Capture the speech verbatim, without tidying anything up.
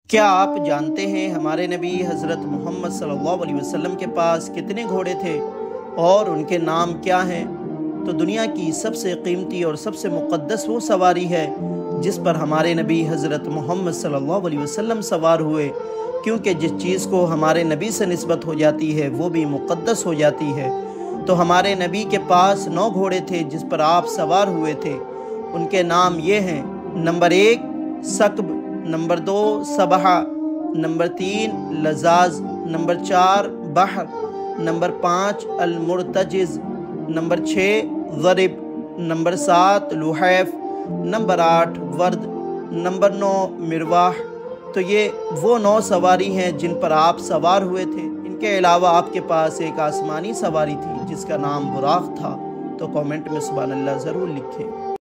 क्या आप जानते हैं हमारे नबी हज़रत मोहम्मद सल्लल्लाहु अलैहि वसल्लम के पास कितने घोड़े थे और उनके नाम क्या हैं? तो दुनिया की सबसे कीमती और सबसे मुक़द्दस वो सवारी है जिस पर हमारे नबी हज़रत मोहम्मद सल्लल्लाहु अलैहि वसल्लम सवार हुए, क्योंकि जिस चीज़ को हमारे नबी से निस्बत हो जाती है वो भी मुक़द्दस हो जाती है। तो हमारे नबी के पास नौ घोड़े थे जिस पर आप सवार हुए थे। उनके नाम ये हैं, नंबर एक सकब, नंबर दो सबहा, नंबर तीन लजाज, नंबर चार बहर, नंबर पाँच अल-मुर्तजिज़, नंबर छः ज़रिब, नंबर सात लुहैफ, नंबर आठ वर्द, नंबर नौ मिरवाह। तो ये वो नौ सवारी हैं जिन पर आप सवार हुए थे। इनके अलावा आपके पास एक आसमानी सवारी थी जिसका नाम बुराक था। तो कमेंट में सुभान अल्लाह ज़रूर लिखें।